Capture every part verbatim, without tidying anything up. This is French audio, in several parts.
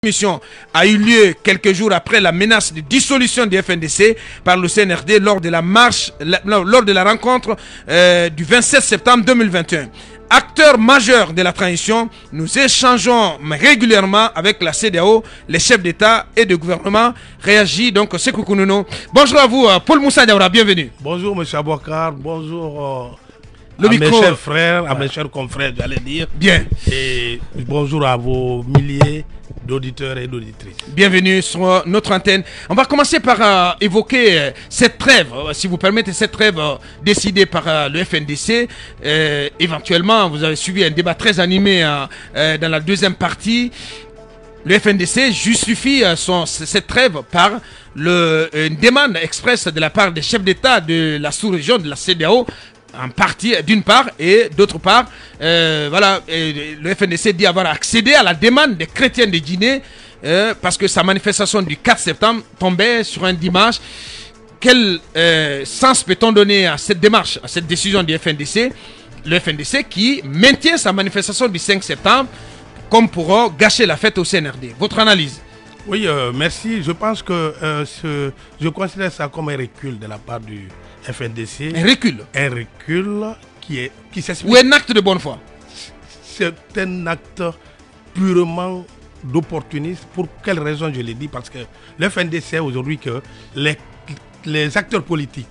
mission a eu lieu quelques jours après la menace de dissolution du F N D C par le C N R D lors de la marche, la, lors de la rencontre euh, du vingt-sept septembre deux mille vingt et un. Acteur majeur de la transition, nous échangeons régulièrement avec la C E D E A O, les chefs d'État et de gouvernement. Réagit donc Sékou Kounono. Bonjour à vous, Paul Moussa Diawara, bienvenue. Bonjour M. Abouakar, bonjour euh, Le à micro. mes chers frères, à mes chers confrères, j'allais dire. Bien. Et bonjour à vos milliers d'auditeurs et d'auditrices. Bienvenue sur notre antenne. On va commencer par euh, évoquer euh, cette trêve, euh, si vous permettez, cette trêve euh, décidée par euh, le F N D C. Euh, éventuellement, vous avez suivi un débat très animé euh, euh, dans la deuxième partie. Le F N D C justifie euh, son, cette trêve par le, une demande expresse de la part des chefs d'État de la sous-région de la C E D E A O, en partie d'une part, et d'autre part, euh, voilà, et le F N D C dit avoir accédé à la demande des chrétiens de Guinée euh, parce que sa manifestation du quatre septembre tombait sur un dimanche. Quel euh, sens peut-on donner à cette démarche, à cette décision du F N D C? Le F N D C qui maintient sa manifestation du cinq septembre comme pour gâcher la fête au C N R D. Votre analyse? Oui, euh, merci. Je pense que euh, ce, je considère ça comme un recul de la part du F N D C. Un recul. Un recul qui est qui s'explique. Ou un acte de bonne foi? C'est un acte purement d'opportunisme. Pour quelle raison je l'ai dit? Parce que le F N D C aujourd'hui que les, les acteurs politiques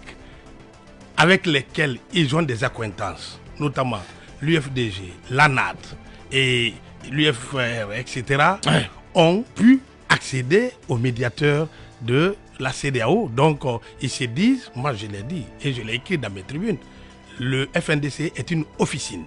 avec lesquels ils ont des accointances, notamment l'U F D G, l'A N A D et l'U F R, et cetera, ouais, ont pu accéder aux médiateurs de la C E D E A O. Donc, euh, ils se disent, moi je l'ai dit et je l'ai écrit dans mes tribunes, le F N D C est une officine.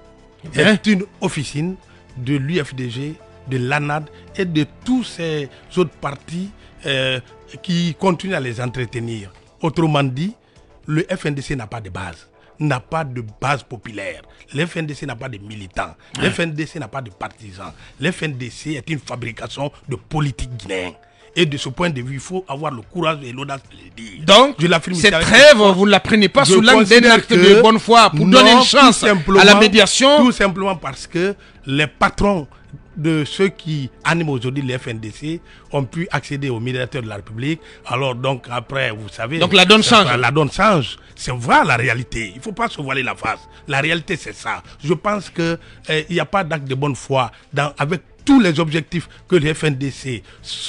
Hein? Est une officine de l'U F D G, de l'A N A D et de tous ces autres partis euh, qui continuent à les entretenir. Autrement dit, le F N D C n'a pas de base, n'a pas de base populaire. Le F N D C n'a pas de militants. Le F N D C n'a pas de partisans. Le F N D C est une fabrication de politique guinéenne. Et de ce point de vue, il faut avoir le courage et l'audace de le dire. Donc, cette trêve, vous ne la prenez pas sous l'angle d'un acte de bonne foi pour non, donner une chance à la médiation? Tout simplement parce que les patrons de ceux qui animent aujourd'hui le F N D C ont pu accéder aux médiateurs de la République. Alors donc après, vous savez... Donc la donne change. La donne change. C'est vrai la réalité. Il ne faut pas se voiler la face. La réalité, c'est ça. Je pense qu'il eh, n'y a pas d'acte de bonne foi dans, avec tous les objectifs que le F N D C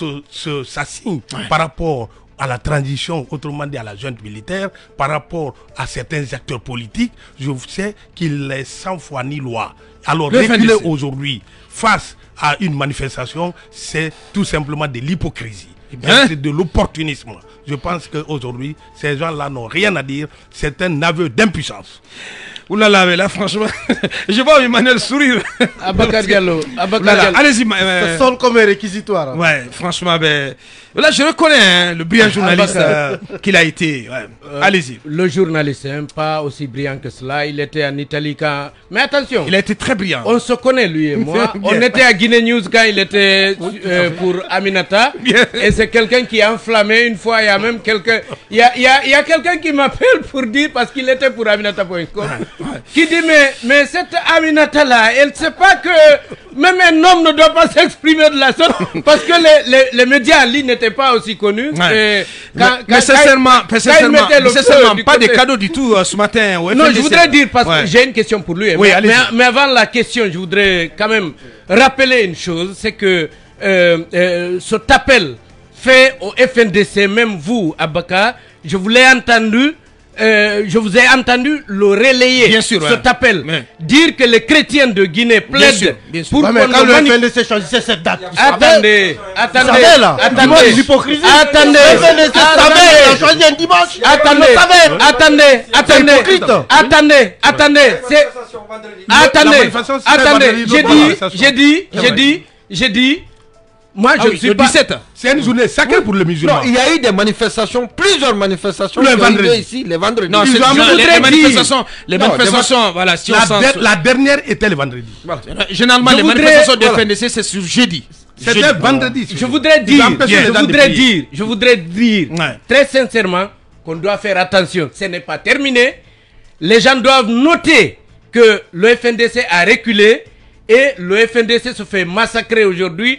s'assigne ouais. par rapport à la transition, autrement dit à la junte militaire, par rapport à certains acteurs politiques. Je sais qu'il est sans foi ni loi. Alors reculer aujourd'hui face à une manifestation, c'est tout simplement de l'hypocrisie. Hein? C'est de l'opportunisme. Je pense qu'aujourd'hui, ces gens-là n'ont rien à dire. C'est un aveu d'impuissance. Ouh là là, mais là, franchement, je vois Emmanuel sourire. Abakar Diallo, Abakar Diallo. Allez-y, ça sonne comme un réquisitoire. Hein. Ouais, franchement, ben, là, je reconnais hein, le brillant journaliste euh, qu'il a été. Ouais. Euh, Allez-y. Le journaliste, hein, pas aussi brillant que cela. Il était en Italie quand. Mais attention. Il a été très brillant. On se connaît, lui et moi. On était à Guinée News quand il était euh, pour Aminata. Bien. Et c'est quelqu'un qui a enflammé une fois. Il y a même quelqu'un. Il y a, il y a, il y a quelqu'un qui m'appelle pour dire, parce qu'il était pour Aminata point com. Ouais. Qui dit mais, mais cette Aminata là, elle ne sait pas que même un homme ne doit pas s'exprimer de la sorte parce que les, les, les médias en ligne n'étaient pas aussi connus. Ouais. Et quand, mais, quand, sincèrement, quand, sincèrement, quand sincèrement pas côté... de cadeaux du tout euh, ce matin. Ouais, non, je voudrais dire parce ouais. que j'ai une question pour lui. Oui, mais, mais, mais avant la question, je voudrais quand même rappeler une chose, c'est que euh, euh, cet appel fait au F N D C, même vous, Abakar, je vous l'ai entendu. Euh, je vous ai entendu le relayer, bien sûr, cet ouais. appel, mais... dire que les chrétiens de Guinée plaident pour ouais, mais quand le F N D C choisissait cette date. Attendez, attendez, attendez, l'hypocrisie. Attendez, attendez, il a choisi un dimanche. Attendez, attendez, attendez, attendez, attendez, c'est, attendez, attendez, j'ai dit, j'ai dit, j'ai dit, j'ai dit. Moi, je ne suis pas. C'est une journée sacrée pour le musulman. Non, il y a eu des manifestations, plusieurs manifestations. Le vendredi ici, les vendredis. Non, c'est les, les manifestations. Les non, manifestations, voilà. Si la, on de, la dernière était le vendredi. Voilà. Généralement, je les voudrais, manifestations du voilà. F N D C, c'est sur jeudi. C'était vendredi. Je voudrais dire, je voudrais dire, je voudrais dire, ouais. très sincèrement, qu'on doit faire attention. Ce n'est pas terminé. Les gens doivent noter que le F N D C a reculé et le F N D C se fait massacrer aujourd'hui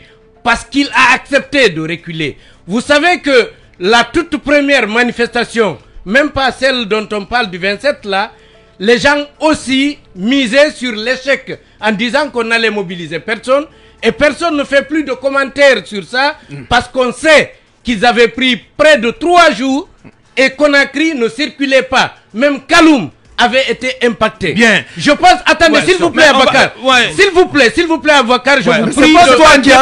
parce qu'il a accepté de reculer. Vous savez que la toute première manifestation, même pas celle dont on parle du vingt-sept là, les gens aussi misaient sur l'échec en disant qu'on allait mobiliser personne et personne ne fait plus de commentaires sur ça mm. parce qu'on sait qu'ils avaient pris près de trois jours et Conakry ne circulait pas. Même Kaloum avait été impacté. Bien. Je pense, attendez, ouais, s'il vous plaît, Abakar. Ouais. S'il vous plaît, s'il vous plaît, Abakar, je ouais. vous prie. C'est pas toi qui as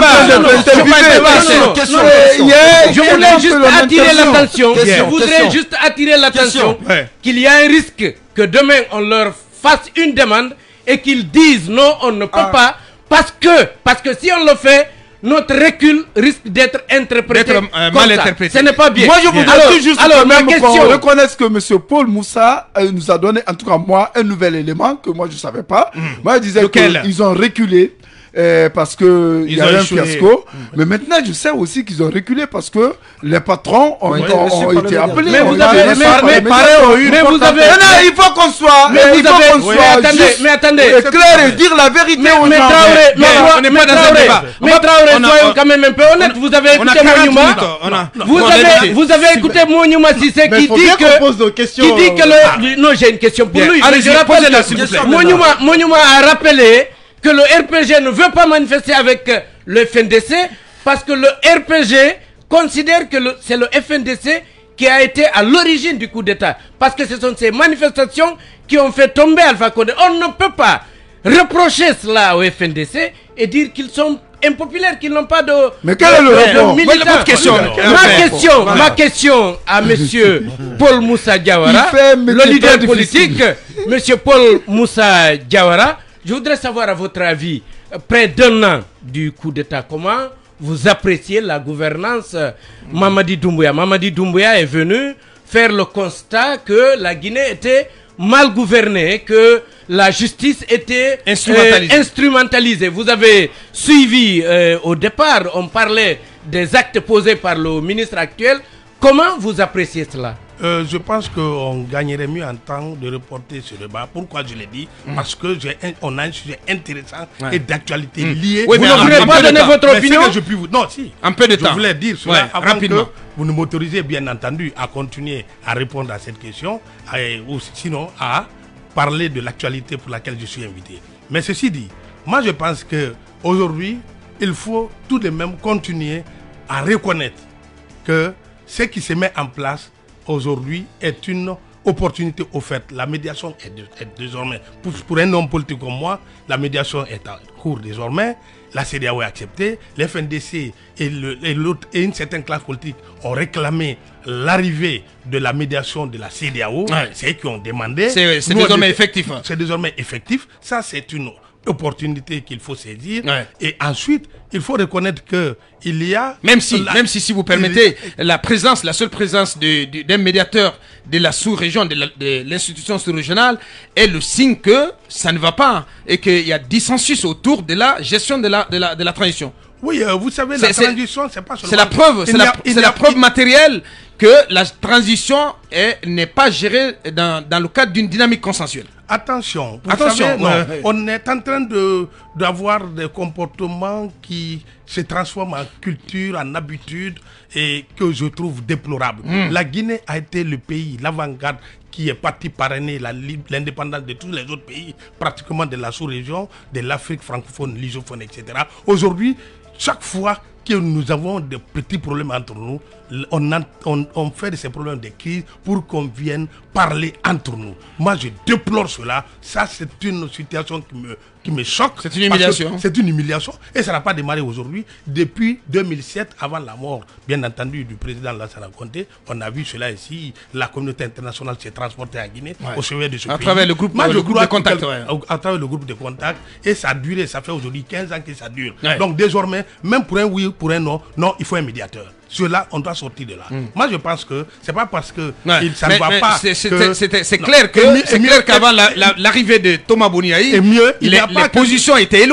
Je voulais juste attirer l'attention. Je voudrais juste attirer l'attention qu'il y a un risque que demain on leur fasse une demande et qu'ils disent non, on ne peut ah. pas parce que, parce que si on le fait, notre recul risque d'être interprété euh, mal ça. interprété. Ce n'est pas bien. Moi, je voudrais alors, juste alors, même qu'on reconnaisse que M. Paul Moussa euh, nous a donné, en tout cas moi, un nouvel élément que moi je ne savais pas. Mmh. Moi, je disais qu'ils ont reculé. Euh, parce que il y a un fiasco, mmh. mais maintenant je sais aussi qu'ils ont reculé parce que les patrons ont, ouais, ont, ont été appelés. Mais vous avez, mais, mais, mais, mais vous avez, non, non, il faut qu'on soit, mais il faut qu'on oui, soit attendez, juste mais attendez, et clair et dire la vérité aux gens. Mais on n'est pas dans un débat. Mais Traoré, soyons quand même un peu honnêtes. Vous avez écouté Monuma. Vous avez, vous avez écouté Monuma Sissé qui dit que, qui dit que le, non, j'ai une question pour lui. Allez, je rappelle la s'il vous plaît. Monuma, Monuma a rappelé que le R P G ne veut pas manifester avec le F N D C parce que le R P G considère que c'est le F N D C qui a été à l'origine du coup d'État. Parce que ce sont ces manifestations qui ont fait tomber Alpha Condé. On ne peut pas reprocher cela au F N D C et dire qu'ils sont impopulaires, qu'ils n'ont pas de... Mais quel est le rapport? Ma question, ma question, ma question à monsieur Paul Moussa Diawara, le leader politique, monsieur Paul Moussa Diawara, je voudrais savoir à votre avis, près d'un an du coup d'État, comment vous appréciez la gouvernance Mamadi Doumbouya? Mamadi Doumbouya est venu faire le constat que la Guinée était mal gouvernée, que la justice était instrumentalisée. Euh, instrumentalisée. Vous avez suivi euh, au départ, on parlait des actes posés par le ministre actuel. Comment vous appréciez cela? Euh, je pense qu'on gagnerait mieux en temps de reporter ce débat. Pourquoi je l'ai dit? mmh. Parce que j'ai un, on a un sujet intéressant ouais. et d'actualité mmh. lié. Oui, vous ne voulez pas donner votre opinion? Je puis vous... Non, si. Un peu de je temps. Je voulais dire cela ouais, avant rapidement. que vous ne m'autorisez bien entendu à continuer à répondre à cette question et, ou sinon à parler de l'actualité pour laquelle je suis invité. Mais ceci dit, moi je pense qu'aujourd'hui, il faut tout de même continuer à reconnaître que ce qui se met en place aujourd'hui est une opportunité offerte. La médiation est, de, est désormais, pour, pour un homme politique comme moi, la médiation est en cours désormais. La C E D E A O est acceptée. Le F N D C et, le, et, l'autre, et une certaine classe politique ont réclamé l'arrivée de la médiation de la C E D E A O. Ouais. C'est eux qui ont demandé. C'est désormais effectif. Hein. C'est désormais effectif. Ça, c'est une opportunité qu'il faut saisir. Ouais. Et ensuite, il faut reconnaître que il y a... Même si, la, même si, si vous permettez, il... la présence, la seule présence d'un médiateur de la sous-région, de l'institution sous-régionale, est le signe que ça ne va pas et qu'il y a dissensus autour de la gestion de la, de la, de la transition. Oui, euh, vous savez, la transition, c'est pas seulement... C'est la preuve, c'est la, la preuve matérielle que la transition n'est pas gérée dans, dans le cadre d'une dynamique consensuelle. Attention, vous Attention savez, non, ouais, ouais. on est en train de d'avoir des comportements qui se transforment en culture, en habitude et que je trouve déplorables. Mm. La Guinée a été le pays, l'avant-garde qui est parti parrainer l'indépendance de tous les autres pays, pratiquement de la sous-région, de l'Afrique francophone, lusophone, et cetera. Aujourd'hui, chaque fois que nous avons des petits problèmes entre nous, on, a, on, on fait de ces problèmes des crises pour qu'on vienne parler entre nous. Moi, je déplore cela. Ça, c'est une situation qui me, qui me choque. C'est une humiliation. C'est une humiliation. Et ça n'a pas démarré aujourd'hui. Depuis deux mille sept, avant la mort, bien entendu, du président Lassana Conté, on a vu cela ici. La communauté internationale s'est transportée à Guinée, ouais. au chevet de ce à pays. Travers le groupe, Moi, le groupe de contact. Ouais. À travers le groupe de contact. Et ça a duré. Ça fait aujourd'hui quinze ans que ça dure. Ouais. Donc, désormais, même pour un oui, pour un non, non, il faut un médiateur. Cela, on doit sortir de là. Mm. Moi, je pense que c'est pas parce que ouais. il, ça ne va pas. C'est clair que c'est clair qu'avant l'arrivée la, la, de Thomas Boniaï, mieux, il les, les positions étaient éloignées.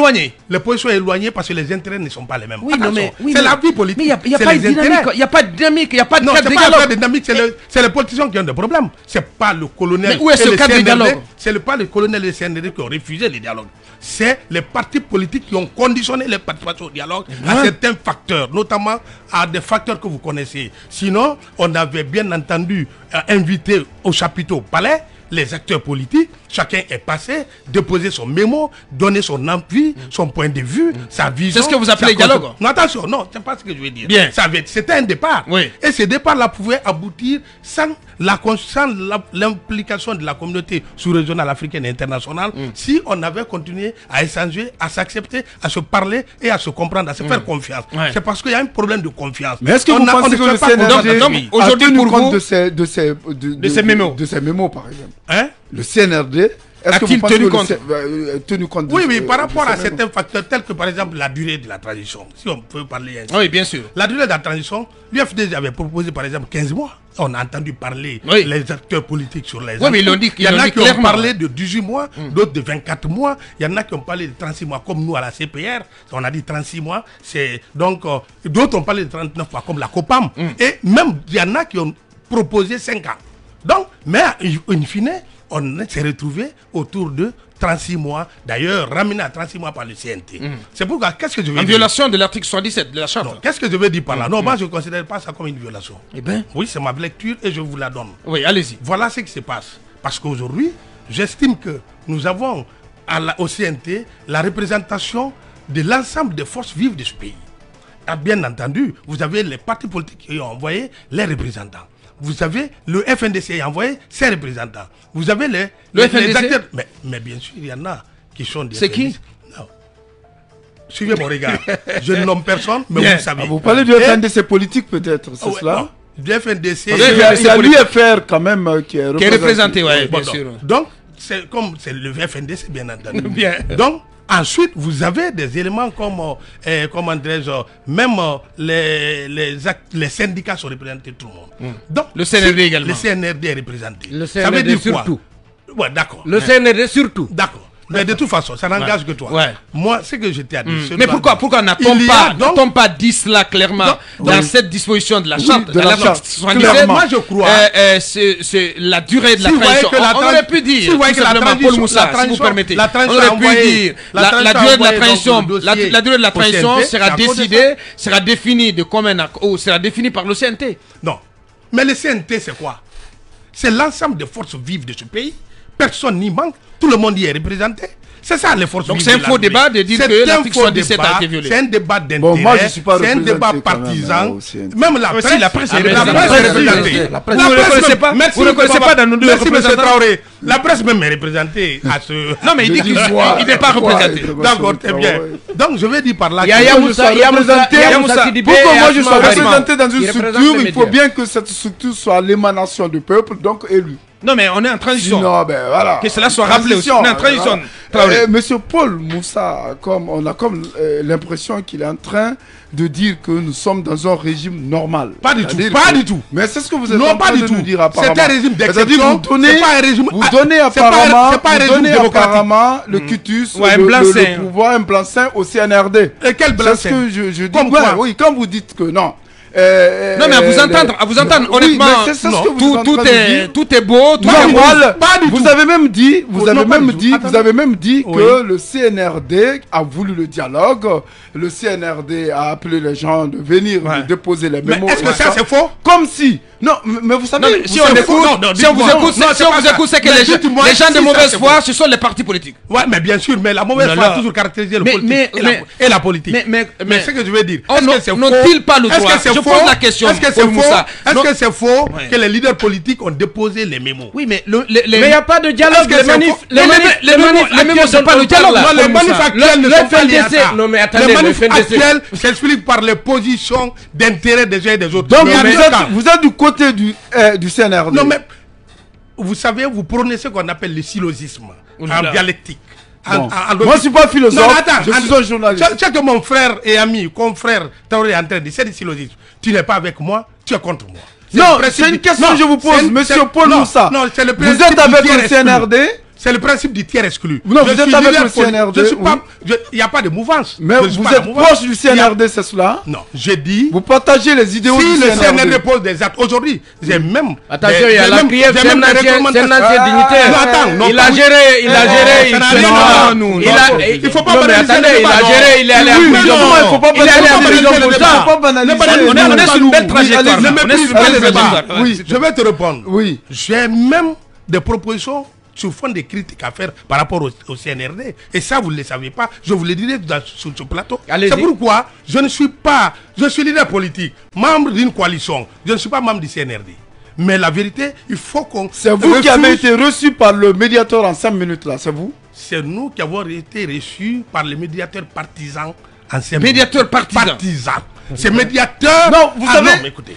les positions éloignées parce que les intérêts ne sont pas les mêmes. Oui, non, mais, oui, c'est mais, la vie politique. Mais il n'y a, a, a, a pas de dynamique, il n'y a pas de non, cadre de dialogue. Non, c'est pas dialogue. de dynamique, c'est le, les politiciens qui ont des problèmes. C'est pas le colonel. Mais où est ce cadre de dialogue? C'est pas le colonel et le C N R D qui ont refusé le dialogue. C'est les partis politiques qui ont conditionné les participations au dialogue à ouais. certains facteurs, notamment à des facteurs que vous connaissez. Sinon, on avait bien entendu euh, invité au chapiteau au palais les acteurs politiques, chacun est passé, déposer son mémo, donner son avis, mm. son point de vue, mm. sa vision. C'est ce que vous appelez dialogue? Non, attention, non, c'est pas ce que je veux dire. Bien. C'était un départ. Oui. Et ce départ-là pouvait aboutir sans l'implication de la communauté sous-régionale africaine et internationale mm. si on avait continué à échanger, à s'accepter, à se parler et à se comprendre, à se mm. faire confiance. Ouais. C'est parce qu'il y a un problème de confiance. Mais est-ce que on vous a, pensez que le C N R D aujourd'hui tenu pour compte vous de ces, de ces, de, de, de ces mémos, de ces mémos par exemple? Hein? Le C N R D a-t-il tenu compte? Euh, tenu compte Oui, oui, par rapport à certains facteurs tels que par exemple la durée de la transition, si on peut parler ainsi. Oui, bien sûr. La durée de la transition, l'U F D avait proposé par exemple quinze mois. On a entendu parler oui. les acteurs politiques sur les oui, mais ils l'ont dit, il y en a qui clairement. ont parlé de dix-huit mois, mm. d'autres de vingt-quatre mois. Il y en a qui ont parlé de trente-six mois, comme nous à la C P R. On a dit trente-six mois. C'est donc euh, d'autres ont parlé de trente-neuf mois, comme la COPAM. Mm. Et même il y en a qui ont proposé cinq ans. Donc, mais in fine, on s'est retrouvé autour de trente-six mois, d'ailleurs ramené à trente-six mois par le C N T. Mm. C'est pourquoi, qu'est-ce que je veux en dire? En violation de l'article soixante-dix-sept de la charte. Qu'est-ce que je veux dire par là? Mm. Non, mm. moi je ne considère pas ça comme une violation. Eh bien. Oui, c'est ma lecture et je vous la donne. Oui, allez-y. Voilà ce qui se passe. Parce qu'aujourd'hui, j'estime que nous avons à la, au C N T la représentation de l'ensemble des forces vives de ce pays. Et bien entendu, vous avez les partis politiques qui ont envoyé les représentants. Vous avez le F N D C qui a envoyé ses représentants. Vous avez les, le les, F N D C? les acteurs. Mais, mais bien sûr, il y en a qui sont des. C'est qui? Non. Suivez mon regard. Je ne nomme personne, mais Bien. vous savez. Ah, vous parlez du F N D C politique peut-être, c'est oh, cela non. Du F N D C. Il y a, il y a l'U F R quand même euh, qui est représenté. Qui est représenté, oui, bon, bien donc, sûr. Donc, c'est comme c'est le F N D C, bien entendu. Bien. Donc, ensuite, vous avez des éléments comme, euh, comment dirais-je, même euh, les, les, actes, les syndicats sont représentés, tout le monde. Mm. Donc, le C N R D également. Le C N R D est représenté. Le C N R D ça veut dire surtout. Quoi? Ouais, d'accord. Le C N R D surtout. D'accord. Mais de toute façon, ça n'engage ouais. que toi. Ouais. Moi, ce que je t'ai dit. Mmh. Mais pourquoi, pourquoi n'a-t-on pas, donc, pas dit cela clairement donc, dans donc, cette disposition de la charte, oui, de la charte soixante-dix-sept? Moi, je crois. Euh, euh, c'est la durée de la si transition. On, la on aurait pu dire, si tout simplement, Paul Moussa, si vous permettez, on aurait pu dire, la, la durée de la transition, la, la durée de la transition sera décidée, sera définie de combien, ou sera définie par le C N T. Non. Mais le C N T, c'est quoi? C'est l'ensemble des forces vives de ce pays. Personne n'y manque. Tout le monde y est représenté. C'est ça les forces. Donc c'est un faux débat de dire que l'article soixante-dix-sept a été violé. C'est un débat d'intérêt. Bon, moi je suis pas c'est un débat partisan. Même, même la presse. Si, la presse est représentée. La presse vous ne reconnaissez pas. Vous ne reconnaissez pas dans nos deux représentants. Traoré. La presse même est représentée à ce. Non mais il dit qu'il n'est pas représenté. D'accord, très bien. Donc je vais dire par là. Il y a Moussa, il y a Moussa, pour que moi je sois représenté dans une structure, il faut bien que cette structure soit l'émanation du peuple, donc élu. Non mais on est en transition. Non, ben voilà. Que cela soit rappelé aussi. On est en transition. Euh, Monsieur Paul Moussa, comme on a comme euh, l'impression qu'il est en train de dire que nous sommes dans un régime normal. Pas du tout. Pas du tout. Mais c'est ce que vous êtes non, en train pas du de tout. nous dire apparemment. C'est un régime d'exception. Vous donnez, pas un régime. Vous donnez apparemment, c'est pas, pas un vous donnez apparemment le mmh. quitus, ouais, le, un le, le pouvoir, un blanc-seing au C N R D. Et quel blanc-seing? C'est ce que je, je dis. Comme ouais, quoi? oui, quand vous dites que non. Euh, non mais à vous entendre, à vous entendre oui, honnêtement, mais c'est non, ce que vous tout, êtes tout, est, tout est beau, tout non, est beau. Pas du vous tout. avez même dit, vous oh, avez non, même dit, vous avez même dit oui. que le C N R D a voulu le dialogue. Le C N R D a appelé les gens de venir ouais. de déposer les mémos. Mais est-ce que ça c'est faux? Comme si. Non, mais vous savez, non, mais si, on écoute, non, non, si on vous écoute, non, si on vous écoute, c'est que les, les gens de mauvaise foi, ce sont les partis politiques. Ouais, mais bien sûr, mais la mauvaise foi a toujours caractérisé le politique et la politique. Mais ce que je veux dire, est-ce que c'est faux? N'ont-ils pas le droit? Je pose la question. Est-ce que c'est faux? Est-ce que c'est faux que les leaders politiques ont déposé les mémos? Oui, mais mais il n'y a pas de dialogue. Les manifs, les manifs, les mémos, c'est pas le dialogue. Non, les manifs actuels ne sont pas liés à ça. Non, mais attendez, les manifs actuels s'expliquent par les positions d'intérêt des uns et des autres. Donc vous êtes du côté du du C N R D. Non mais vous savez, vous prenez ce qu'on appelle le syllogisme en dialectique. Bon. En, en, en, Moi je suis pas philosophe, non, attends, je suis un journaliste. Ce que mon frère et ami, confrère Traoré est en train de dire, c'est du syllogisme. Tu n'es pas avec moi, tu es contre moi. Non, c'est une question que je vous pose, monsieur Paul Moussa. Vous êtes avec le C N R D, C'est le principe du tiers exclu. Non, je vous êtes avec le C N R D. Il n'y a pas de mouvance. Mais je vous êtes proche du C N R D, c'est cela? Non, j'ai dit. Vous partagez les idéaux si du C N R D. Si le C N R D pose des actes, aujourd'hui, j'ai même. Attention, il y a la P F, c'est un ancien dignitaire. Non, attends, non. Il a géré, il a géré. Non, non, il il faut pas banaliser. Il a géré, il est allé en prison. Il faut pas Il est allé en prison pour ça. pas banaliser. On est sur une belle trajectoire. On est sur une belle trajectoire. Oui, je vais te répondre. Oui. J'ai même des propositions sur fond des critiques à faire par rapport au, au C N R D. Et ça, vous ne le savez pas. Je vous le dirai dans, sur ce plateau. C'est pourquoi je ne suis pas... Je suis leader politique, membre d'une coalition. Je ne suis pas membre du C N R D. Mais la vérité, il faut qu'on... C'est vous refuse... qui avez été reçu par le médiateur en cinq minutes, là. C'est vous? C'est nous qui avons été reçus par le médiateur partisan en cinq minutes. Médiateur partisan. Partisan. C'est médiateur. Non, vous ah savez. Non, mais écoutez.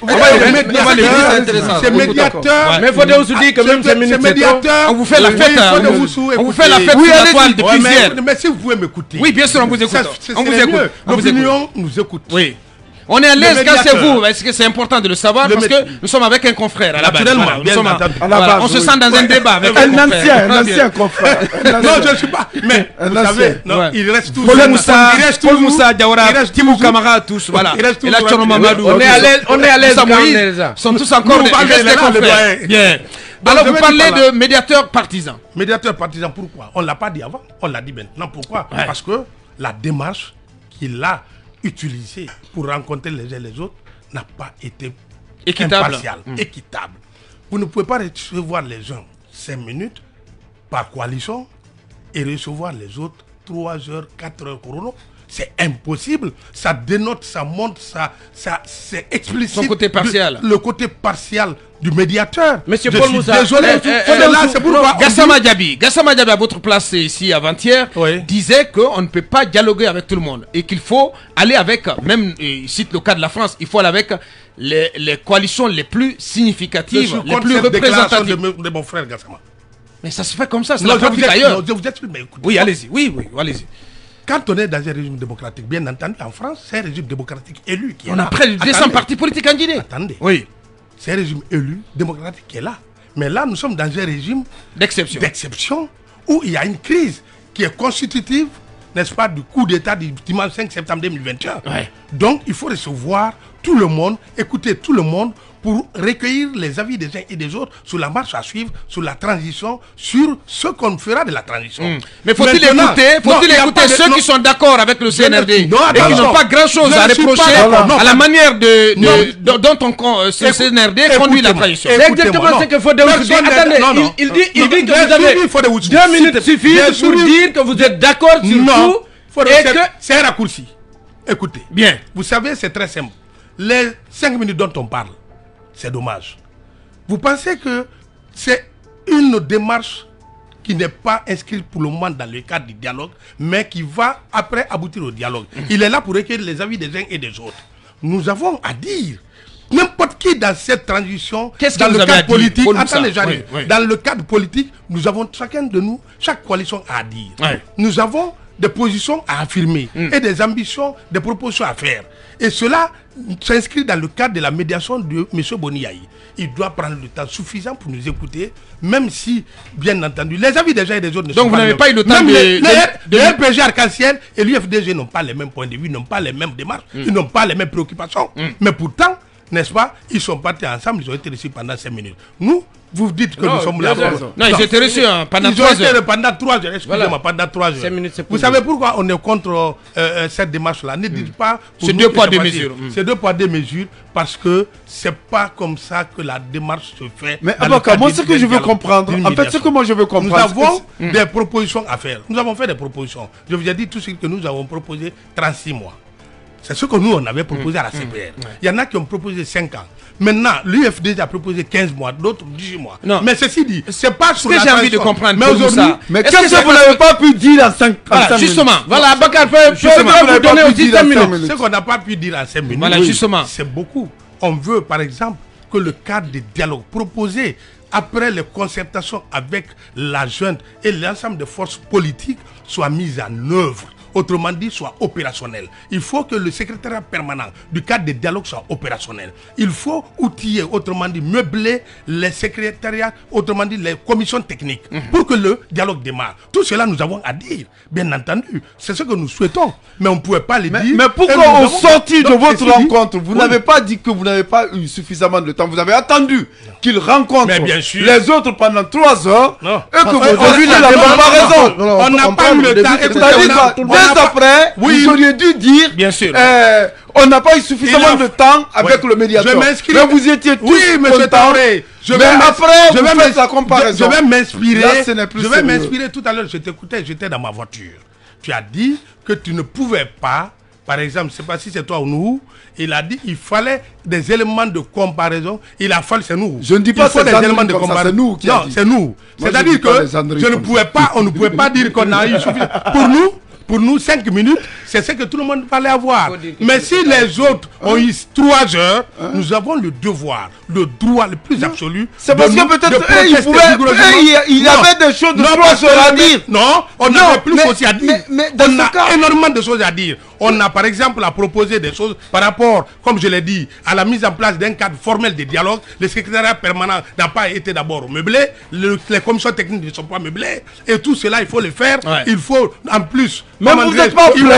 C'est médiateur. Mais il faut aussi dire que même ces minutes. C'est médiateur. On vous fait la fête. On vous fait la fête sur la toile depuis hier. Mais si vous pouvez m'écouter. Oui, bien sûr, on vous écoute. On vous écoute. L'opinion nous écoute. Oui. On est à l'aise quand c'est vous, est-ce que c'est important de le savoir parce que nous sommes avec un confrère à la base. On se sent dans un débat avec un ancien, un ancien confrère. Non, je ne suis pas. Mais vous savez, il reste tous. Paul Moussa, Paul Moussa, Diawara, Timou Kamara, tous, voilà. Et là, Tchono Mamadou. On est à l'aise, on est à l'aise. Ils sont tous encore des confrères. Bien. Alors vous parlez de médiateur partisan. Médiateur partisan, pourquoi? On ne l'a pas dit avant, on l'a dit maintenant. Pourquoi? Parce que la démarche qu'il a utilisé pour rencontrer les uns et les autres n'a pas été équitable. Mmh. équitable. Vous ne pouvez pas recevoir les gens cinq minutes par coalition et recevoir les autres trois heures, quatre heures chrono. C'est impossible. Ça dénote, ça montre, ça, ça c'est explicite. Son côté partial. Le, le côté partial du médiateur. Monsieur Paul Moussa. Désolé. Eh, eh, là, c'est pourquoi. Gassama Diaby, Gassama Diaby à votre place ici avant-hier, oui. disait qu'on ne peut pas dialoguer avec tout le monde et qu'il faut aller avec, même il cite le cas de la France, il faut aller avec les, les coalitions les plus significatives, les plus représentatives. De, de mon frère Gassama. Mais ça se fait comme ça, c'est la pratique ailleurs. Je vous explique, mais écoutez. Oui, allez-y, oui, oui, allez-y. Quand on est dans un régime démocratique, bien entendu, en France, c'est un régime démocratique élu qui est on là. On a près de deux cents partis politiques en Guinée. Attendez. Oui. C'est un régime élu, démocratique qui est là. Mais là, nous sommes dans un régime d'exception. D'exception où il y a une crise qui est constitutive, n'est-ce pas, du coup d'État du dimanche cinq septembre deux mille vingt et un. Ouais. Donc, il faut recevoir tout le monde, écouter tout le monde pour recueillir les avis des uns et des autres sur la marche à suivre, sur la transition, sur ce qu'on fera de la transition. Mmh. Mais faut-il écouter, faut-il écouter ceux de, qui sont d'accord avec le C N R D non, et qui n'ont pas grand-chose à reprocher pas, à la manière de, de, de, dont on, euh, ce C N R D conduit la transition. C'est exactement ce que Fodé dit. Attendez, non, non, il, il dit, il dit que vous avez deux minutes suffisent pour dire que vous êtes d'accord sur tout et que... C'est un raccourci. Écoutez, bien, vous savez, c'est très simple. Les cinq minutes dont on parle, c'est dommage. Vous pensez que c'est une démarche qui n'est pas inscrite pour le moment dans le cadre du dialogue, mais qui va après aboutir au dialogue. Mmh. Il est là pour recueillir les avis des uns et des autres. Nous avons à dire, n'importe qui dans cette transition, qu'est-ce dans que le vous cadre politique, attendez, oui, oui. dans le cadre politique, nous avons chacun de nous, chaque coalition a à dire. Oui. Nous avons des positions à affirmer mmh. et des ambitions, des propositions à faire. Et cela s'inscrit dans le cadre de la médiation de M. Boniaï. Il doit prendre le temps suffisant pour nous écouter, même si, bien entendu, les avis des uns et des autres ne Donc sont vous n'avez pas eu le temps même de... Les, de, de, de R P G Arc-en-Ciel et l'U F D G n'ont pas les mêmes points de vue, n'ont pas les mêmes démarches, mmh. ils n'ont pas les mêmes préoccupations. Mmh. Mais pourtant, n'est-ce pas, ils sont partis ensemble, ils ont été reçus pendant cinq minutes. Nous, vous dites que non, nous sommes là. Non, non, ils étaient reçus hein, pendant ils trois heures. Été pendant trois heures, excusez-moi, voilà. pendant trois heures. Minutes, vous savez pourquoi on est contre euh, euh, cette démarche-là? Ne dites mm. pas... C'est deux poids, deux mesures. Mm. C'est deux poids, deux mesures, parce que c'est pas comme ça que la démarche se fait. Mais Abaka, moi, ce que je veux comprendre, en fait, ce que moi je veux comprendre... Nous avons mm. des propositions à faire. Nous avons fait des propositions. Je vous ai dit tout ce que nous avons proposé trente-six mois. C'est ce que nous, on avait proposé mmh, à la C P R. Mmh, Il y en a qui ont proposé cinq ans. Maintenant, l'U F D a proposé quinze mois, d'autres dix mois. Non. Mais ceci dit, c'est pas ce que j'ai envie de comprendre. Mais aujourd'hui, mais qu'est-ce que vous n'avez pas pu dire en cinq minutes? Justement, voilà, Bakar peut vous donner aussi cinq minutes. Ce qu'on n'a pas pu dire en cinq minutes, voilà, justement, c'est beaucoup. On veut, par exemple, que le cadre de dialogue proposé après les concertations avec la junte et l'ensemble des forces politiques soit mis en œuvre. autrement dit, soit opérationnel. Il faut que le secrétariat permanent du cadre de dialogue soit opérationnel. Il faut outiller, autrement dit, meubler les secrétariats, autrement dit, les commissions techniques, mmh. pour que le dialogue démarre. Tout cela, nous avons à dire, bien entendu. C'est ce que nous souhaitons. Mais on ne pouvait pas le mais, dire. Mais pourquoi au sortir de votre rencontre, vous oui. n'avez pas dit que vous n'avez pas eu suffisamment de temps? Vous avez attendu qu'il rencontre les autres pendant trois heures non. et que vous avez la comparaison. On n'a pas eu le temps. C'est-à-dire que dès après, vous auriez dû dire bien sûr. Euh, on n'a pas eu suffisamment de temps avec le médiateur. Mais vous étiez tous contents. Je mais vais après, je vous vais faites la comparaison. Je vais m'inspirer. Je vais sérieux. m'inspirer tout à l'heure. Je t'écoutais, j'étais dans ma voiture. Tu as dit que tu ne pouvais pas, par exemple, je ne sais pas si c'est toi ou nous, il a dit qu'il fallait des éléments de comparaison. Il a fallu, c'est nous. Je ne dis pas que des éléments de comparaison. C'est nous qui Non, c'est nous. C'est-à-dire que je ne pouvais pas, on ne pouvait pas dire qu'on a eu suffisamment. Pour nous, pour nous, cinq minutes, c'est ce que tout le monde fallait avoir. Mais si les autres ont eu trois heures, hein? Nous avons le devoir, le droit le plus absolu. C'est parce que peut-être il, pouvait, il, il avait des choses de trois heures à dire. Non, on non, avait plus mais, aussi à dire. Mais, mais dans on a cas... énormément de choses à dire. On a par exemple à proposer des choses par rapport, comme je l'ai dit, à la mise en place d'un cadre formel de dialogue. Le secrétariat permanent n'a pas été d'abord meublé, le, les commissions techniques ne sont pas meublées, et tout cela, il faut le faire. Ouais. Il faut en plus. Mais vous n'êtes pas plein.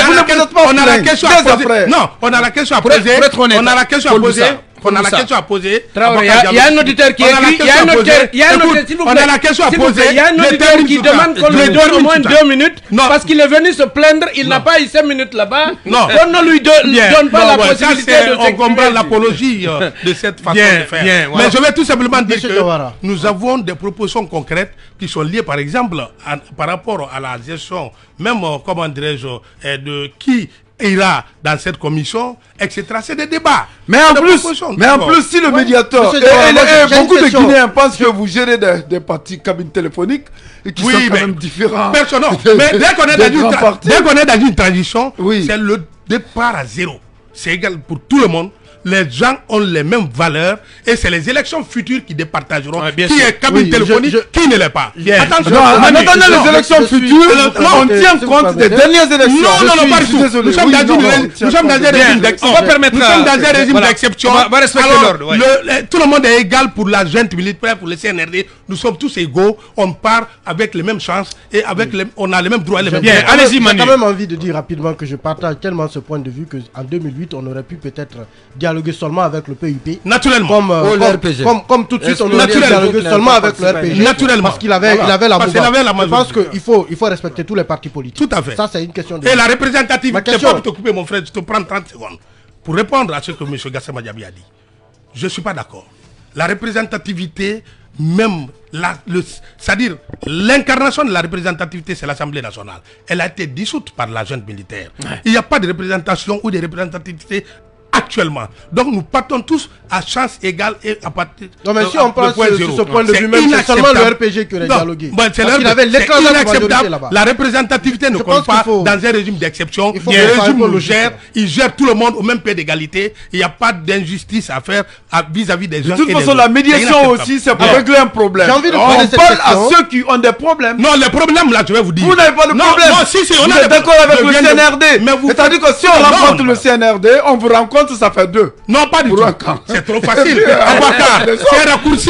On a la question à poser. Non, on a la question à poser. On a la question à poser. On a la question à poser. Il y a un auditeur qui écrit. Il y a un auditeur. Il y a un auditeur. S'il vous plaît. On a la question à poser. Il y a un auditeur qui demande qu'on lui donne au moins deux minutes. Parce qu'il est venu se plaindre. Il n'a pas eu cinq minutes là-bas. Non. On ne lui donne pas la possibilité de s'exprimer. On comprend l'apologie de cette façon de faire. Mais je vais tout simplement dire que nous avons des propositions concrètes qui sont liées, par exemple, par rapport à la gestion, même, comment dirais-je, de qui ira dans cette commission, et cetera. C'est des débats. Mais en plus, mais en plus, si le ouais. médiateur et, et, et, et beaucoup de Guinéens pensent que vous gérez des, des parties cabines téléphoniques et qui oui, sont quand même différents. Personne, non. Mais dès qu'on est, qu est dans une transition, oui. c'est le départ à zéro. C'est égal pour tout le monde. Les gens ont les mêmes valeurs et c'est les élections futures qui départageront ouais, qui sûr. Est cabine oui, téléphonique, je, je... qui ne l'est pas. Bien. Attention, non, en attendant les élections futures, on tient compte des dernières élections. Non, non, non, pas du tout. Nous sommes dans un régime d'exception. On va permettre. Nous sommes dans un régime d'exception. On va respecter l'ordre. Tout le monde est égal pour la junte militaire, pour le C N R D. Nous sommes tous égaux. On part avec les mêmes chances et avec les, on a les mêmes droits et les mêmes. Bien, allez-y, Manu. J'ai quand même envie de dire rapidement que je partage tellement ce point de vue que en deux mille huit, on aurait pu peut-être dialoguer seulement avec le P U P. Naturellement. Comme, euh, oh, comme, comme, comme tout de suite, on aurait dialogué seulement avec le R P G. Naturellement. Parce qu'il avait, voilà. il avait la mouvance. Je pense qu'il faut, il faut respecter tous les partis politiques. Tout à fait. Ça, c'est une question de... Et la représentativité, je ne peux pas t'occuper, mon frère, je te prends trente secondes. Pour répondre à ce que M. Gassama Diaby a dit, je ne suis pas d'accord. La représentativité, même, c'est-à-dire l'incarnation de la représentativité, c'est l'Assemblée nationale. Elle a été dissoute par la junte militaire. Ouais. Il n'y a pas de représentation ou de représentativité actuellement. Donc nous partons tous à chance égale et à partir non mais si on pense sur ce point de vue même, c'est seulement le R P G qui aurait dialogué. Bon, c'est inacceptable. La représentativité ne compte pas faut... dans un régime d'exception. Le régime nous gère, il gère tout le monde au même pied d'égalité. Il n'y a pas d'injustice à faire vis-à-vis des gens. De toute façon, la médiation aussi, c'est pour régler un problème. J'ai envie de on parle à ceux qui ont des problèmes. Non, les problèmes là, je vais vous dire. Vous n'avez pas de problème. Non, si, si, on est d'accord avec le C N R D. C'est-à-dire que si on rencontre le C N R D, on vous rencontre, ça fait deux. Non, pas du tout. C'est trop facile. Abakar, c'est un raccourci.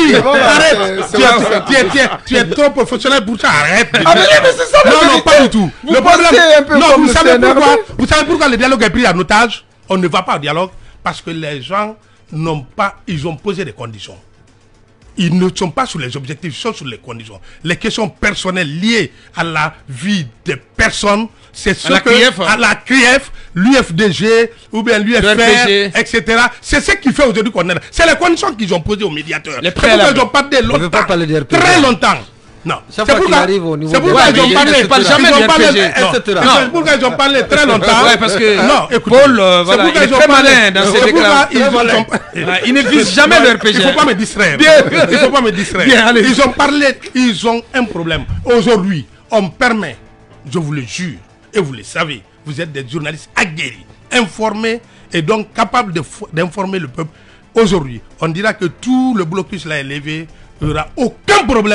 Arrête. Tu es trop professionnel pour ça. Arrête. Non, non, pas du tout. Le problème. Non, vous savez pourquoi Vous savez pourquoi le dialogue est pris en otage? On ne va pas au dialogue parce que les gens n'ont pas, ils ont posé des conditions. Ils ne sont pas sur les objectifs, ils sont sur les conditions. Les questions personnelles liées à la vie des personnes, c'est ce à que à la C R I E F, l'U F D G ou bien l'U F R, et cetera. C'est ce qui fait aujourd'hui qu'on est là. C'est les conditions qu'ils ont posées aux médiateurs. C'est pourquoi ils ont parlé longtemps, très longtemps. Non, c'est pourquoi ils ont parlé, ils parlent jamais de R P G, et cetera. C'est pourquoi ils ont parlé très longtemps. Ouais, parce que non, écoutez, Paul, voilà, il est très malin dans ses déclarations. Il ne vise jamais le R P G. Il ne faut pas me distraire. Il ne faut pas me distraire. Ils ont parlé, ils ont un problème. Aujourd'hui, on permet, je vous le jure, et vous le savez, vous êtes des journalistes aguerris, informés et donc capables d'informer le peuple. Aujourd'hui, on dira que tout le blocus là est levé, il n'y aura aucun problème.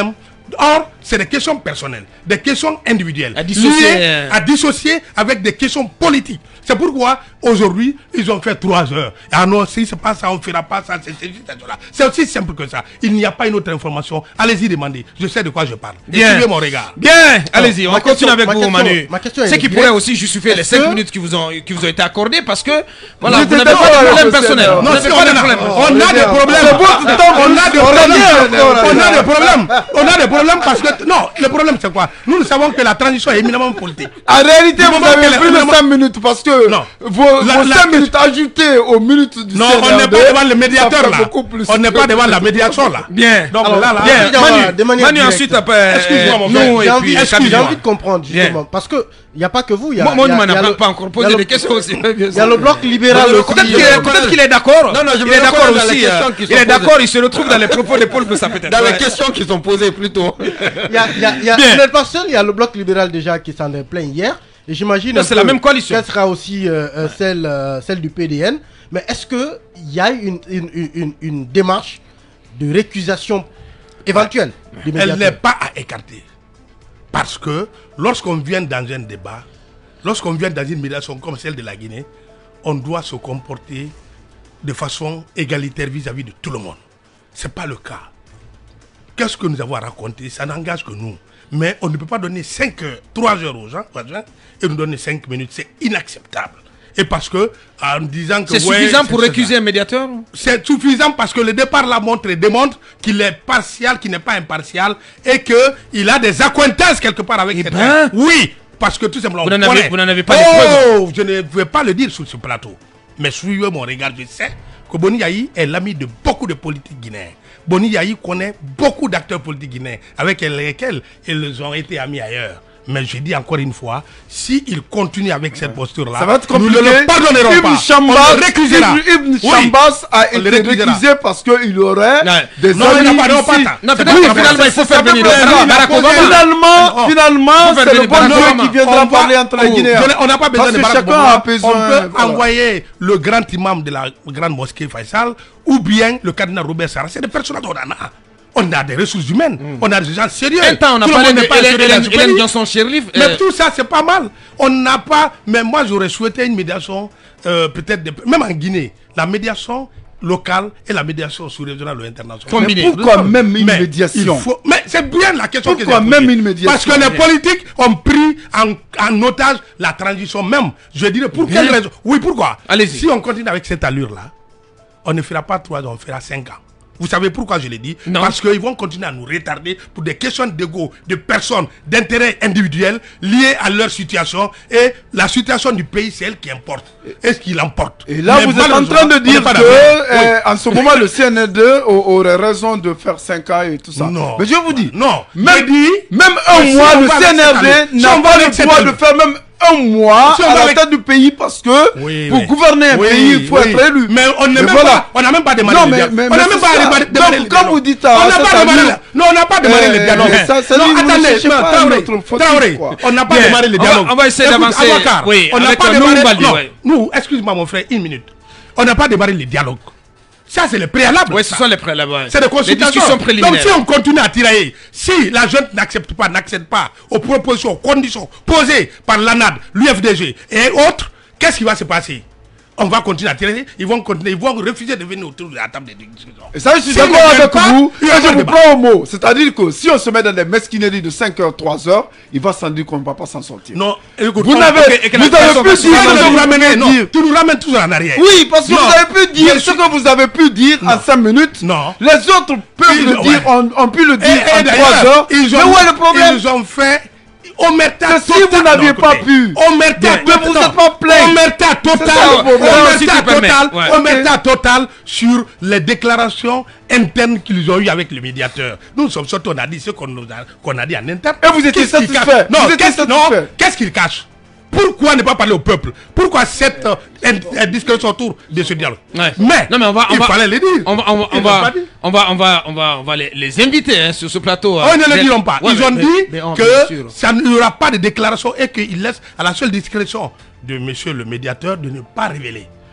Or, c'est des questions personnelles, des questions individuelles, à dissocier, liées, à dissocier avec des questions politiques. C'est pourquoi, aujourd'hui, ils ont fait trois heures. Ah non, si c'est pas ça, on ne fera pas ça, c'est juste ça. C'est aussi simple que ça. Il n'y a pas une autre information. Allez-y, demandez. Je sais de quoi je parle. Suivez mon regard. Bien, allez-y, on ma continue question, avec ma vous, question, Manu. ma question C'est est qui bien. pourrait aussi justifier les Est-ce cinq que- minutes qui vous ont, qui vous ont été accordées parce que, voilà, Vous vous n'avez étiez pas de d'accord problème avec le personnel. Sénat. Vous Non, n'avez si pas on de a, problème. on a des problèmes. C'est bon, tout le temps, On a des problèmes. on On a des problèmes. On a des problèmes parce que, non, le problème c'est quoi? Nous, nous savons que la transition est éminemment politique. En réalité, Du vous moment avez qu'elle est plus de vraiment- cinq minutes parce que Non. vos, La- vos la- cinq minutes ajoutées aux minutes du Non, C N R D, on n'est pas devant le ça médiateur fait là. beaucoup plus. On n'est pas devant la médiation là. Bien. Donc Alors, là, là. Bien, Ensuite, on va Manu, de manière Manu directe. ensuite après, Excuse-moi, mon euh, frère. nous J'ai et envie, puis j'ai Camille. envie de comprendre justement parce que il n'y a pas que vous. Il y a, Moi, moi, il y a- on il y a n'a le- pas encore il y posé a des le- questions aussi. Il y a le bloc libéral Peut-être aussi. qu'il est, peut-être qu'il est d'accord. Non, non, je il me est d'accord reconnais dans les aussi. questions euh, qui sont Il est posées. d'accord, il se retrouve dans les propos de Paul que ça peut être. Dans Ouais. les questions qui sont posées plutôt. Il y a, il y a, il y a, Bien. vous n'êtes pas seul, il y a le bloc libéral déjà qui s'en est plein hier. Et j'imagine. Non, un c'est peu la même coalition. Quelle sera aussi euh, euh, celle, euh, celle du P D N. Mais est-ce qu'il y a une, une, une, une, une démarche de récusation éventuelle du Elle médiateur? n'est pas à écarter. Parce que lorsqu'on vient dans un débat, lorsqu'on vient dans une médiation comme celle de la Guinée, on doit se comporter de façon égalitaire vis-à-vis de tout le monde. Ce n'est pas le cas. Qu'est-ce que nous avons à raconter? Ça n'engage que nous. Mais on ne peut pas donner cinq heures, trois heures aux gens, aux gens et nous donner cinq minutes. C'est inacceptable. Et parce que, en disant que... C'est ouais, suffisant pour c'est- récuser un médiateur? C'est suffisant parce que le départ là montre et démontre qu'il est partial, qu'il n'est pas impartial et qu'il a des accointances quelque part avec Eh cette ben. terre. Oui, parce que tout simplement. Vous on n'en avez- connaît. vous n'en avez pas de Oh, je ne vais pas le dire sur ce plateau. Mais suivez mon regard, je sais que Boni Yahi est l'ami de beaucoup de politiques guinéens. Boni Yahi connaît beaucoup d'acteurs politiques guinéens avec lesquels ils ont été amis ailleurs. Mais je dis encore une fois, s'il continue avec cette posture-là, Ça va être nous compliqué. ne le pardonnerons Ibn pas. Chambas, On le récusera. Ibn, Ibn Oui. Chambas a On le été récusera. récusé parce qu'il aurait Ouais. des Non, il amis n'a pas- non, ici. pas ça. Non, C'est peut-être pas que vrai. finalement, il faut Ça faire peut venir pas Barack être- Barack Non, Obama. Finalement, Oh. finalement, Faut faire c'est le venir bon Barack Dieu Obama. qui viendra On va- parler entre les Oh, Guinéens. je l'ai- on n'a pas besoin Parce de que Barack chacun Obama. a besoin, On peut voilà. envoyer le grand imam de la grande mosquée Faisal ou bien le cardinal Robert Sarah. C'est des personnages qu'on en a. On a des ressources humaines, on a des gens sérieux. Un temps, on a Tout le parlé monde de n'est pas Hélène- assuré dans Hélène ce Hélène pays. Johnson Sirleaf. Mais euh, tout ça, c'est pas mal. On n'a pas. Mais moi, j'aurais souhaité une médiation, euh, peut-être, de- même en Guinée, la médiation locale et la médiation sous-régionale ou internationale. Combiné. Mais pourquoi même une Mais médiation il faut- Mais c'est bien la question que Pourquoi j'ai même posée. une médiation? Parce que les politiques ont pris en, en otage la transition même. Je dirais, pour Bien. quelle raison? Oui, pourquoi? Allez-y. Si on continue avec cette allure-là, on ne fera pas trois ans, on fera cinq ans. Vous savez pourquoi je l'ai dit? Non. Parce qu'ils vont continuer à nous retarder pour des questions d'ego, de personnes, d'intérêts individuels liés à leur situation. Et la situation du pays, c'est elle qui importe. Est-ce qu'il emporte? Et là, Mais vous êtes en malheureusement, train de on n'est dire pas que, d'accord. euh, Oui. en ce moment, le C N R D au- aurait raison de faire cinq ans et tout ça. Non. Mais je vous dis, Non. même, J'ai dit- même un si mois, on le va avec C N R cette allure, D si n'a on va pas avec le cette droit de allure. faire même un mois Si on à va la avec- tête du pays parce que Oui, pour oui. gouverner un Oui, pays, il faut oui. être élu. Mais on n'est Mais même voilà. pas, on n'a même pas démarré Non, le mais- dialogue. mais- on mais n'a c'est même pas ça. démarré démarré Donc, le quand dialogue. vous dites à on n'a cette pas démarré allure- le- non, on n'a pas démarré Euh, le dialogue. mais ça, ça non, dit, vous ne attendez, cherchez non, pas un Traoré, autre fautif, Traoré, quoi. on n'a pas Bien. démarré le On va- dialogue. on va essayer Écoute, d'avancer. Aboubacar, Oui, on n'a avec, pas euh, démarré Nounou Baldi, non, ouais. nous, excuse-moi mon frère, une minute. On n'a pas démarré le dialogue. Ça, c'est le préalable. Oui, ce ça. sont les préalables. ouais. C'est des Les consultations. discussions préliminaires. Donc si on continue à tirailler, si la jeune n'accepte pas, n'accède pas aux propositions, aux conditions posées par l'A N A D, l'U F D G et autres, qu'est-ce qui va se passer? On va continuer à tirer, ils vont continuer, ils vont refuser de venir autour de la table de discussion. Et ça, je suis Si d'accord on ne avec vient pas, vous. il Et y aura je pas de vous débat. prends au mot. C'est-à-dire que si on se met dans des mesquineries de cinq heures, trois heures, il va sans dire qu'on ne va pas s'en sortir. Non, écoute, Vous on- n'avez ok, et que la vous avez personne pu va- dire Tu vas ce que nous vous ramener, venez de non, dire. tu nous ramènes toujours en arrière. Oui, parce que Non. vous avez pu dire Je ce suis- que vous avez pu dire en cinq minutes. Non. Les autres peuvent Ils- le ouais. dire, ont, ont pu le Et- dire et en d'ailleurs, trois heures. ils ont- Mais où est le problème? Ils ont fait omerta Que si totale. vous n'aviez Non, pas écoutez, pu. Omerta Bien. totale. Mais vous êtes pas plein. Omerta C'est totale. ça, le problème. Si tu Omerta permets. totale. Ouais. Omerta totale sur les déclarations internes qu'ils ont eues avec le médiateur. Nous sommes sortis, on a dit ce qu'on nous a, qu'on a dit en interne. Et vous étiez Qu'est-ce qu'il satisfait. cache? Non, Vous étiez qu'est-ce non, satisfait. qu'est-ce qu'il cache? Pourquoi ne pas parler au peuple? Pourquoi cette euh, in- indiscrétion autour de ce dialogue? Ouais. Mais Non, mais on va, on il va, fallait le dire. On va, on va, on Ils l'ont va, pas dit. on va, on va, on va, on va les, les inviter hein, sur ce plateau. hein. Oh, ils ne le Mais- diront pas. Ouais, Ils mais- ont mais- dit mais on- que bien sûr. ça n'y aura pas de déclaration et qu'ils laissent à la seule discrétion de monsieur le médiateur de ne pas révéler.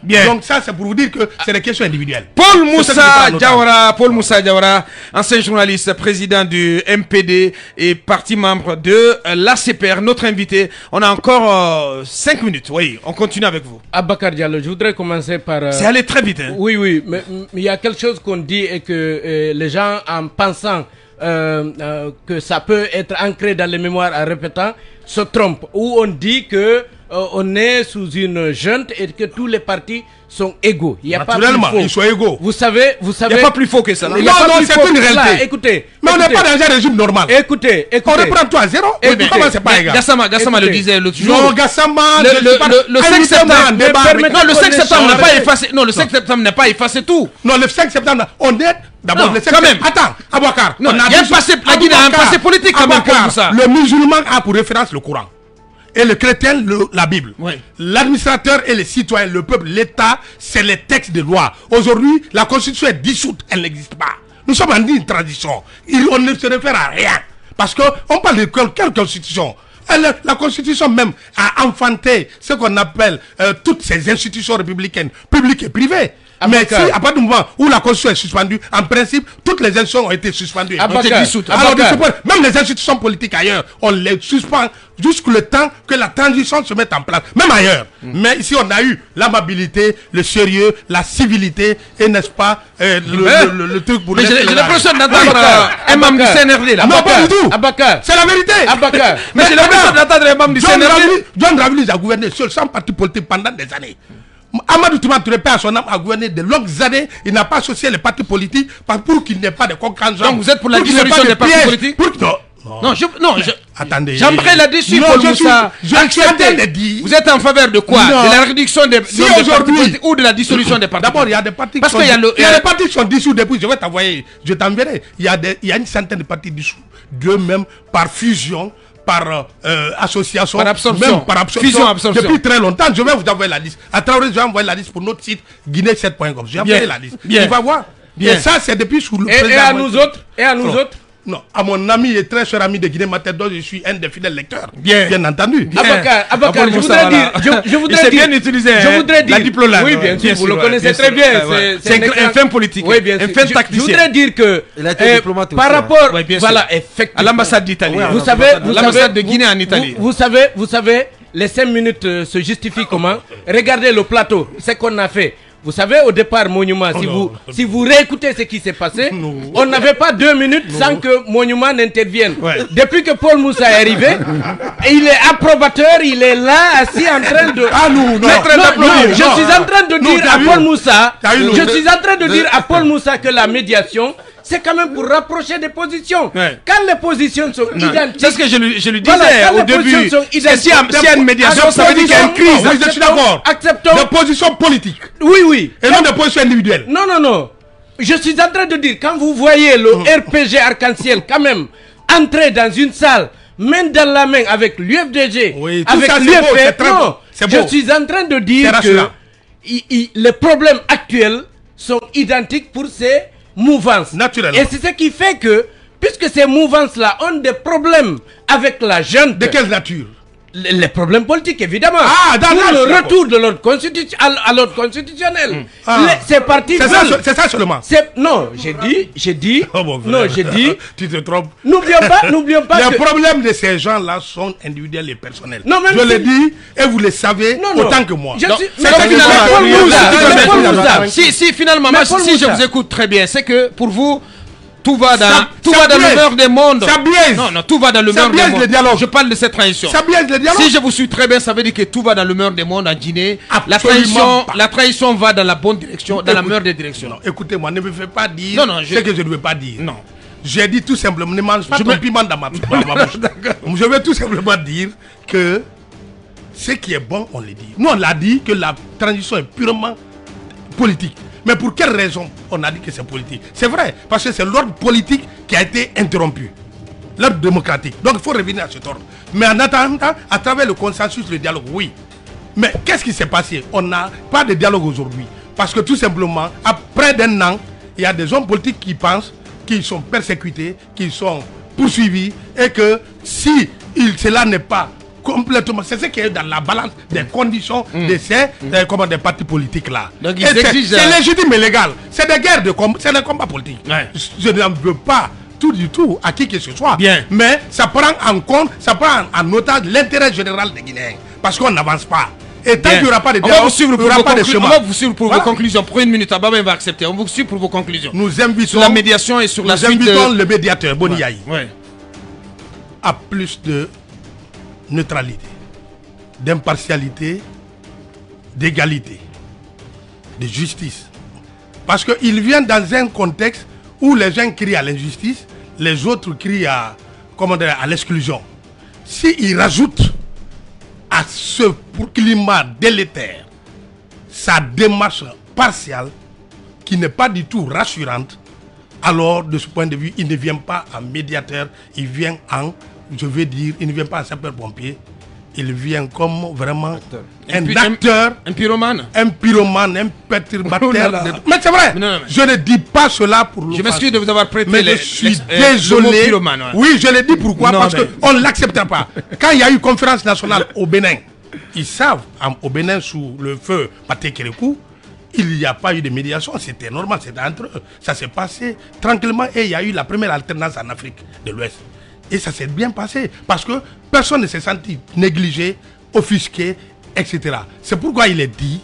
Bien. Donc ça, c'est pour vous dire que c'est des questions individuelles. Paul Moussa Diawara, Paul Moussa Diawara, ancien journaliste, président du M P D et parti membre de l'A C P R, notre invité. On a encore cinq minutes, oui, on continue avec vous. Abakar Diallo, je voudrais commencer par... Euh... C'est allé très vite. Hein. Oui, oui, mais il y a quelque chose qu'on dit et que euh, les gens, en pensant euh, euh, que ça peut être ancré dans les mémoires en répétant, se trompent. Où on dit que euh, on est sous une junte et que tous les partis sont égaux. Il y a pas plus faux. Ils sont égaux. Vous savez, vous savez. Il n'y a pas plus faux que ça. Non, non, non c'est une réalité. Là, écoutez. Mais écoutez, on n'est pas dans un régime normal. Écoutez, écoutez. On reprend toi à zéro. Et oui, comment c'est pas égal? Gassama, Gassama le disait l'autre jour. Non, Gassama, le, le, le, le cinq septembre. Non, le cinq septembre n'a pas effacé. Non, le cinq septembre n'a pas effacé tout. Non, le cinq septembre, on est d'abord le cinq septembre. Attends, Abouakar. Non, il y a un passé, la Guinée a un passé politique quand même pour ça. Le musulman a pour référence le Coran. Et le chrétien, le, la Bible. Oui. L'administrateur et les citoyens, le peuple, l'État, c'est les textes de loi. Aujourd'hui, la Constitution est dissoute, elle n'existe pas. Nous sommes en une transition. On ne se réfère à rien. Parce qu'on parle de quelle Constitution? Elle, la Constitution même a enfanté ce qu'on appelle euh, toutes ces institutions républicaines, publiques et privées. Mais si, à partir du moment où la Constitution est suspendue, en principe, toutes les institutions ont été suspendues. Ont été dissoutes. Alors, même les institutions politiques ailleurs, on les suspend jusqu'au temps que la transition se mette en place. Même ailleurs. Mm. Mais ici, on a eu l'amabilité, le sérieux, la civilité, et n'est-ce pas, euh, le, le, le, le truc pour... Mais j'ai l'impression d'entendre un membre du C N R D là. Non, pas du tout. Abakar. C'est la vérité. Abakar. Mais j'ai l'impression d'entendre un membre du C N R D. John Ravlis a gouverné seul, sans parti politique pendant des années. Amadou Touma Touré, à son âme, a gouverné de longues années. Il n'a pas associé les partis politiques pour qu'il n'y ait pas de concurrence. Donc vous êtes pour la dissolution des partis politiques? Pour... Non, non, non, je, non je... Attendez. J'aimerais là-dessus, Paul Moussa. Je suis en train de dire. Vous êtes en faveur de quoi? Non. De la réduction des, si des partis politiques ou de la dissolution des partis? D'abord, il y a des partis Parce qui sont, qu'il y a, le, il y a des partis qui sont dissous depuis. Je vais t'envoyer, je t'enverrai. Il y a des, il y a une centaine de partis dissous d'eux-mêmes par fusion, par euh, association, par absorption, même par absorption, fusion, absorption. Depuis très longtemps, je vais vous envoyer la liste. À travers, je vais envoyer la liste pour notre site guinée sept point com. Je vais envoyer la liste. Bien. Il va voir. Bien. Et ça, c'est depuis sous le et, président. Et à nous autres Et à nous non. autres Non, à mon ami et très cher ami de Guinée Mater, dont je suis un des fidèles lecteurs. Bien, bien entendu. Abakar, Abakar, je voudrais dire, je, je voudrais dire, bien utilisé. Je voudrais dire, la diplomate. Oui, bien sûr, vous le connaissez très bien. C'est un fin politique, oui, bien sûr. un fin tacticien. Je voudrais dire que, il a été diplomate par rapport, voilà, effectivement, à l'ambassade d'Italie. Vous savez, l'ambassade de Guinée en Italie. Vous savez, vous savez, les cinq minutes se justifient comment? Regardez le plateau, ce qu'on a fait. Vous savez, au départ, Monument, si, oh vous, si vous réécoutez ce qui s'est passé, non. on n'avait pas deux minutes non. sans que Monument n'intervienne. Ouais. Depuis que Paul Moussa est arrivé, il est approbateur, il est là, assis en train de... Ah non, non, non, non, je suis en train de dire non, à Paul Moussa, je suis en train de dire à Paul Moussa que la médiation, c'est quand même pour rapprocher des positions. Ouais. Quand les positions sont non. identiques... C'est ce que je lui, je lui disais voilà, au début. S'il y, si y a une médiation, ça veut dire qu'il y a une crise. Oui, je suis d'accord. Acceptons. Des positions politiques. Oui, oui. Et non des positions individuelles. Non, non, non. Je suis en train de dire, quand vous voyez le R P G Arc-en-Ciel quand même entrer dans une salle, main dans la main avec l'U F D G, oui, avec l'U F F, non, je suis en train de dire que il, il, les problèmes actuels sont identiques pour ces mouvances. Naturellement. Et c'est ce qui fait que, puisque ces mouvances-là ont des problèmes avec la junte... De quelle nature? Les, les problèmes politiques, évidemment. Ah, dans pour le retour de l'ordre constitu à l'ordre constitutionnel. Mmh. Ah. C'est parti. C'est ça, ça seulement. Non, j'ai dit, j'ai dit, oh, bon, non, j'ai dit... Tu te trompes. N'oublions pas, n'oublions pas Les que... problèmes de ces gens-là sont individuels et personnels. Non, même je si... le dis, et vous le savez non, non. autant que moi. Je non, suis... Mais finalement, si, si finalement, moi, si je vous écoute très bien, c'est que pour vous... Tout va dans, ça, tout ça va dans le meilleur des mondes. Ça biaise. Non, non, tout va dans le meilleur des mondes. Le dialogue. Je parle de cette transition. Ça biaise le dialogue. Si je vous suis très bien, ça veut dire que tout va dans le meilleur des mondes en Guinée. La transition, la transition va dans la bonne direction, dans Écoute, la meilleure des directions. Écoutez-moi, ne me faites pas dire non, non, je... ce que je ne veux pas dire. Non. J'ai dit tout simplement, ne mange pas je ton me... piment dans ma, dans ma bouche. Je veux tout simplement dire que ce qui est bon, on le dit. Nous, on l'a dit que la transition est purement politique. Mais pour quelle raison on a dit que c'est politique? C'est vrai, parce que c'est l'ordre politique qui a été interrompu. L'ordre démocratique. Donc il faut revenir à cet ordre. Mais en attendant, à travers le consensus, le dialogue, oui. Mais qu'est-ce qui s'est passé? On n'a pas de dialogue aujourd'hui. Parce que tout simplement, après d'un an, il y a des hommes politiques qui pensent qu'ils sont persécutés, qu'ils sont poursuivis, et que si il, cela n'est pas complètement. C'est ce qui est dans la balance des conditions mmh. de ces mmh. euh, comment, des partis politiques là. C'est légitime et légal. C'est des guerres de combat, c'est des combats politiques. Ouais. Je n'en veux pas tout du tout à qui que ce soit. Bien. Mais ça prend en compte, ça prend en otage l'intérêt général des Guinéens. Parce qu'on n'avance pas. Et tant qu'il n'y aura pas de dialogue, on va vous suivre pour, vos, pas de on va vous suivre pour voilà. vos conclusions. Pour une minute, Ababa va accepter. On vous suit pour vos conclusions. Nous invitons sur la médiation et sur la suite. Nous invitons de... le médiateur, Boni Yayi, ouais. ouais. à plus de neutralité, d'impartialité, d'égalité, de justice. Parce qu'il vient dans un contexte où les gens crient à l'injustice, les autres crient à, comment dire, à l'exclusion. S'il rajoute à ce climat délétère sa démarche partiale qui n'est pas du tout rassurante, alors de ce point de vue, il ne vient pas en médiateur, il vient en, je veux dire, il ne vient pas en sapeur-pompier, il vient comme vraiment acteur. un Pi acteur, un, un pyromane, un pyromane, un perturbateur. Oh mais c'est vrai, non, non, mais... je ne dis pas cela pour le Je m'excuse de vous avoir prêté mais les, je suis les, désolé. Pyromane, ouais. Oui, je le dis pourquoi, non, parce mais... qu'on ne l'acceptera pas. Quand il y a eu conférence nationale au Bénin, ils savent, au Bénin, sous le feu Pathé Kérékou, il n'y a pas eu de médiation, c'était normal, c'était entre eux. Ça s'est passé tranquillement et il y a eu la première alternance en Afrique de l'Ouest. Et ça s'est bien passé parce que personne ne s'est senti négligé, offusqué, et cetera. C'est pourquoi il est dit,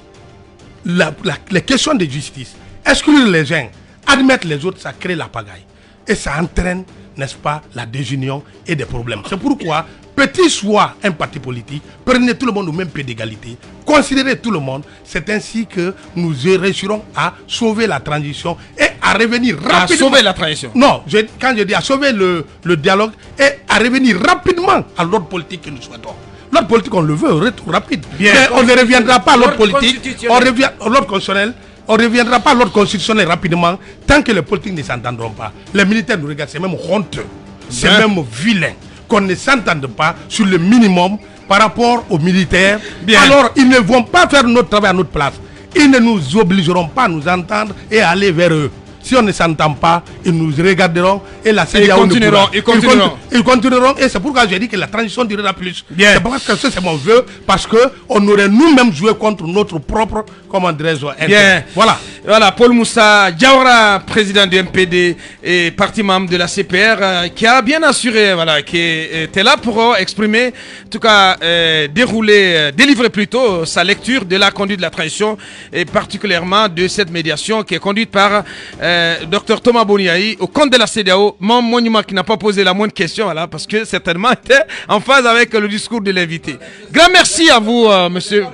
la, la, les questions de justice, exclure les gens, admettre les autres, ça crée la pagaille. Et ça entraîne, n'est-ce pas, la désunion et des problèmes. C'est pourquoi, petit soit un parti politique, prenez tout le monde au même pied d'égalité, considérez tout le monde, c'est ainsi que nous réussirons à sauver la transition et à revenir rapidement. À sauver la transition. Non, je, quand je dis à sauver le, le dialogue et à revenir rapidement à l'ordre politique que nous souhaitons. L'ordre politique, on le veut, retour rapide. Bien. Mais on ne reviendra pas à l'ordre politique, on revient à l'ordre constitutionnel. On ne reviendra pas à l'ordre constitutionnel rapidement tant que les politiques ne s'entendront pas. Les militaires nous regardent, c'est même honteux, c'est même vilain qu'on ne s'entende pas sur le minimum par rapport aux militaires. Bien. Alors ils ne vont pas faire notre travail à notre place. Ils ne nous obligeront pas à nous entendre et à aller vers eux. Si on ne s'entend pas, ils nous regarderont et la C D A O ils continueront, ils continueront. Ils continueront et c'est pourquoi j'ai dit que la transition durera plus. C'est parce que c'est mon vœu, parce qu'on aurait nous-mêmes joué contre notre propre, comment dirais-je, Bien. Voilà. Voilà, Paul Moussa Diawara, président du M P D et parti membre de la C P R, euh, qui a bien assuré, voilà, qui était là pour euh, exprimer, en tout cas, euh, dérouler, euh, délivrer plutôt sa lecture de la conduite de la transition et particulièrement de cette médiation qui est conduite par euh, Dr Thomas Boni Yayi au compte de la C D A O, mon monument qui n'a pas posé la moindre question, voilà, parce que certainement était en phase avec le discours de l'invité. Grand merci à vous, euh, monsieur.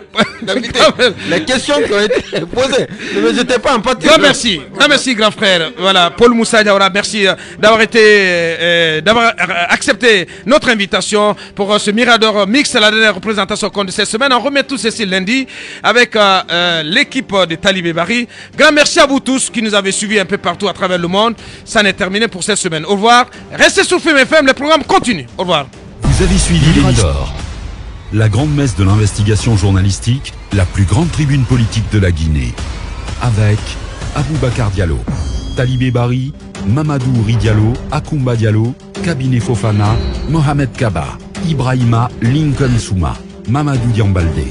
Les questions qui ont été posées, ne j'étais pas en pâté. Grand merci, grand merci, grand frère. Voilà, Paul Moussa Diawara, merci d'avoir été, euh, d'avoir accepté notre invitation pour euh, ce Mirador Mix, la dernière représentation au compte de cette semaine. On remet tout ceci lundi avec euh, euh, l'équipe de Talibé Bari. Grand merci à vous tous qui nous avez suivis un peu partout à travers le monde. Ça n'est terminé pour cette semaine. Au revoir. Restez sur Film F M, le programme continue. Au revoir. Vous avez suivi Mirador, la grande messe de l'investigation journalistique, la plus grande tribune politique de la Guinée. Avec Aboubacar Diallo, Talibé Bari, Mamadou Ouri Diallo, Akoumba Diallo, Kabinet Fofana, Mohamed Kaba, Ibrahima Lincoln Souma, Mamadou Diambalde.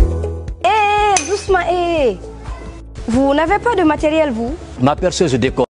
Vous n'avez pas de matériel, vous? Ma perceuse décore.